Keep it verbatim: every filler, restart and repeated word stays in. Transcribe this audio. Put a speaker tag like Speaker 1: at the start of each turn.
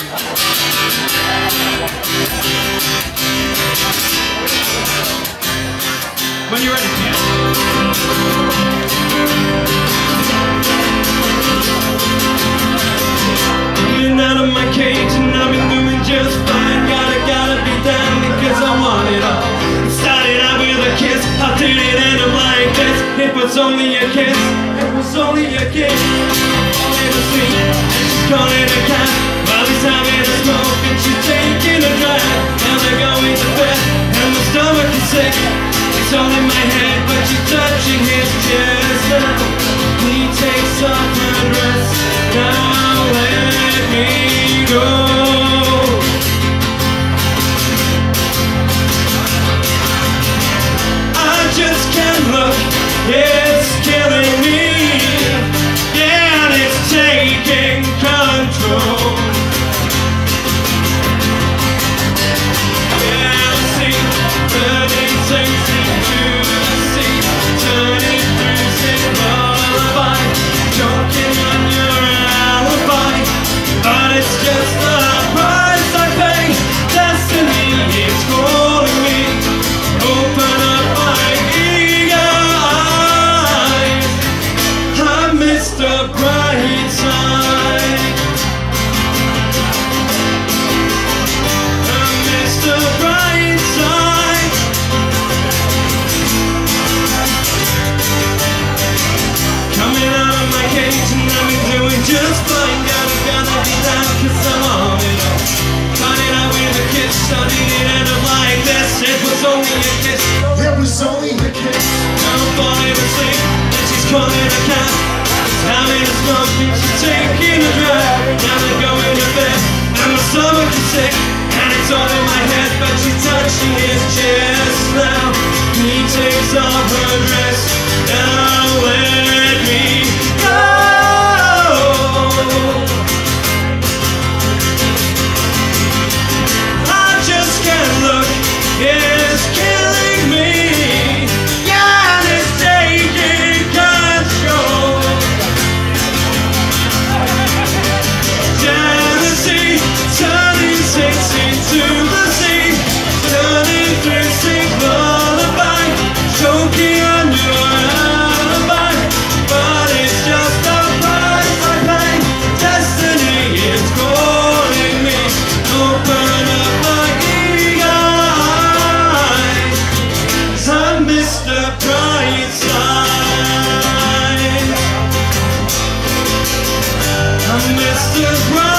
Speaker 1: When you're ready, Pierre. Coming out of my cage and I've been doing just fine. Gotta, gotta be down because I want it all. It started out with a kiss, how did it end up like this? It was only a kiss, it was only a kiss. Falling asleep and she's calling a cab while he's having a smoke and she's taking a drive. Now they're going to bed and my stomach is sick. It's all in my head, but you're touching his chest now. He takes off her dress. Now let me go. I just can't look. It's killing me. Yeah, and it's taking control. Yeah, I see burning things. Just fine, gotta, gotta be down, cause I'm on it all. Started out with a kiss, how did it end up like this? It was only a kiss, it was only a kiss. Now I'm falling asleep, and she's calling a cab. She's having a smoke, and she's taking a drive. Now they're going to bed, and my stomach is sick. And it's all in my head, but she's touching his chest now. He takes off her dress, now let me go. I just can't look, it's killing me. Yeah, and it's taking control. Jealousy, turning sex into the sea, turning through sick lullaby, choking on your alibi. But it's just a price I pay. Destiny is calling me. Open up my eager eyes. I'm Mister Brightside. I'm Mister Brightside.